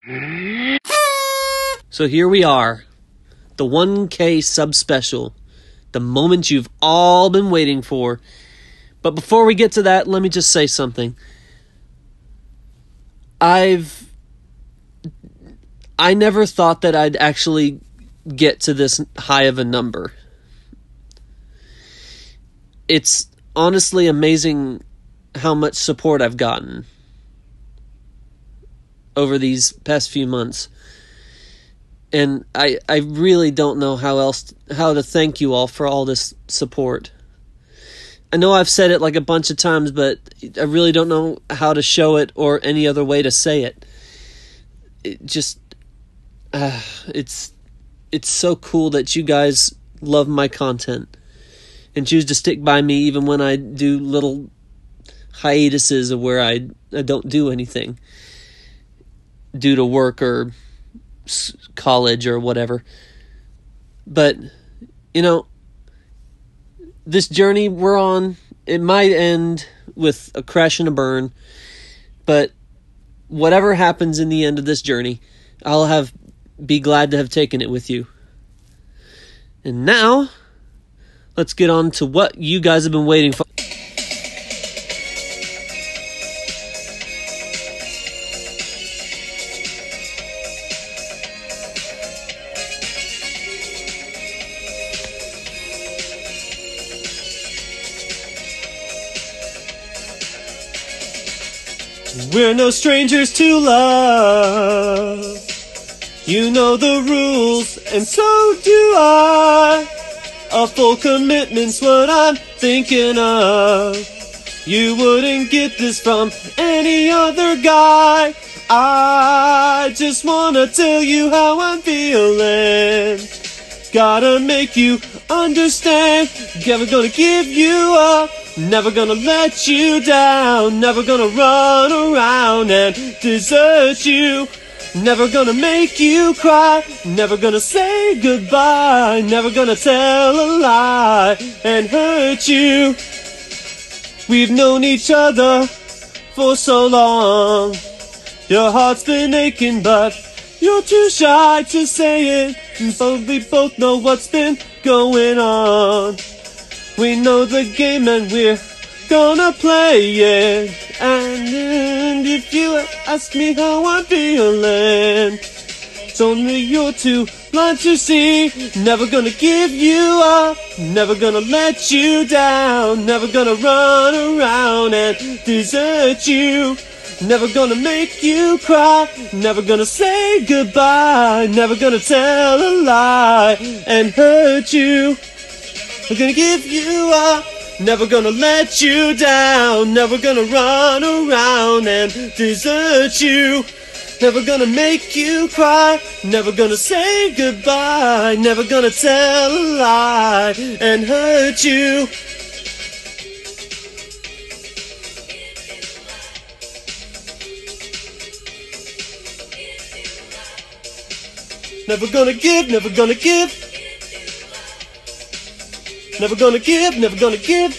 So here we are, the 1K sub special, the moment you've all been waiting for. But before we get to that, let me just say something. I never thought that I'd actually get to this high of a number. It's honestly amazing how much support I've gotten over these past few months. And I really don't know how to thank you all for all this support. I know I've said it like a bunch of times, but I really don't know how to show it or any other way to say it. It just, it's so cool that you guys love my content and choose to stick by me even when I do little hiatuses of where I don't do anything due to work or college or whatever. But, you know, this journey we're on, it might end with a crash and a burn, but whatever happens in the end of this journey, I'll be glad to have taken it with you. And now, let's get on to what you guys have been waiting for. We're no strangers to love. You know the rules, and so do I. A full commitment's what I'm thinking of. You wouldn't get this from any other guy. I just wanna tell you how I'm feeling. Gotta make you understand. Never gonna give you up. Never gonna let you down. Never gonna run around and desert you. Never gonna make you cry. Never gonna say goodbye. Never gonna tell a lie and hurt you. We've known each other for so long. Your heart's been aching, but you're too shy to say it. But we both know what's been going on. We know the game and we're gonna play it. And if you ask me how I'm feeling, it's only you're too blind to see. Never gonna give you up. Never gonna let you down. Never gonna run around and desert you. Never gonna make you cry. Never gonna say goodbye. Never gonna tell a lie and hurt you. Never gonna give you up. Never gonna let you down. Never gonna run around and desert you. Never gonna make you cry. Never gonna say goodbye. Never gonna tell a lie and hurt you. Never gonna give, never gonna give. Never gonna give, never gonna give.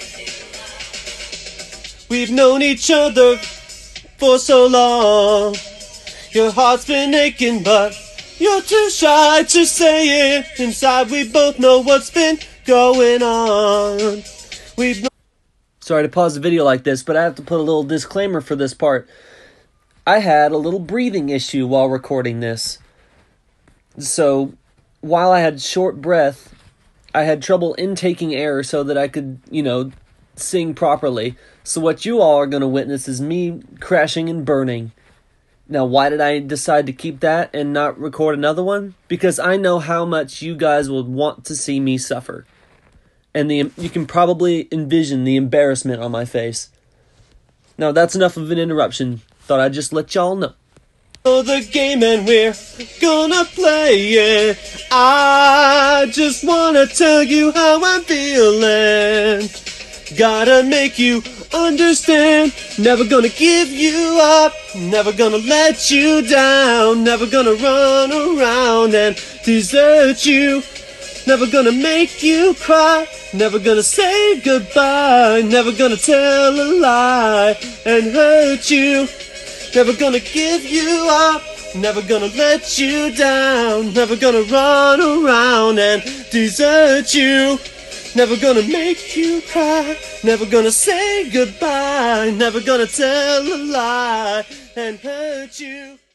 We've known each other for so long. Your heart's been aching, but you're too shy to say it. Inside we both know what's been going on. Sorry to pause the video like this, but I have to put a little disclaimer for this part. I had a little breathing issue while recording this. So, while I had short breath, I had trouble intaking air so that I could, sing properly. So what you all are going to witness is me crashing and burning. Now, why did I decide to keep that and not record another one? Because I know how much you guys would want to see me suffer. And you can probably envision the embarrassment on my face. Now, that's enough of an interruption. Thought I'd just let y'all know. The game and we're gonna play it. I just wanna tell you how I'm feeling. Gotta make you understand. Never gonna give you up. Never gonna let you down. Never gonna run around and desert you. Never gonna make you cry. Never gonna say goodbye. Never gonna tell a lie and hurt you. Never gonna give you up. Never gonna let you down. Never gonna run around and desert you. Never gonna make you cry. Never gonna say goodbye. Never gonna tell a lie and hurt you.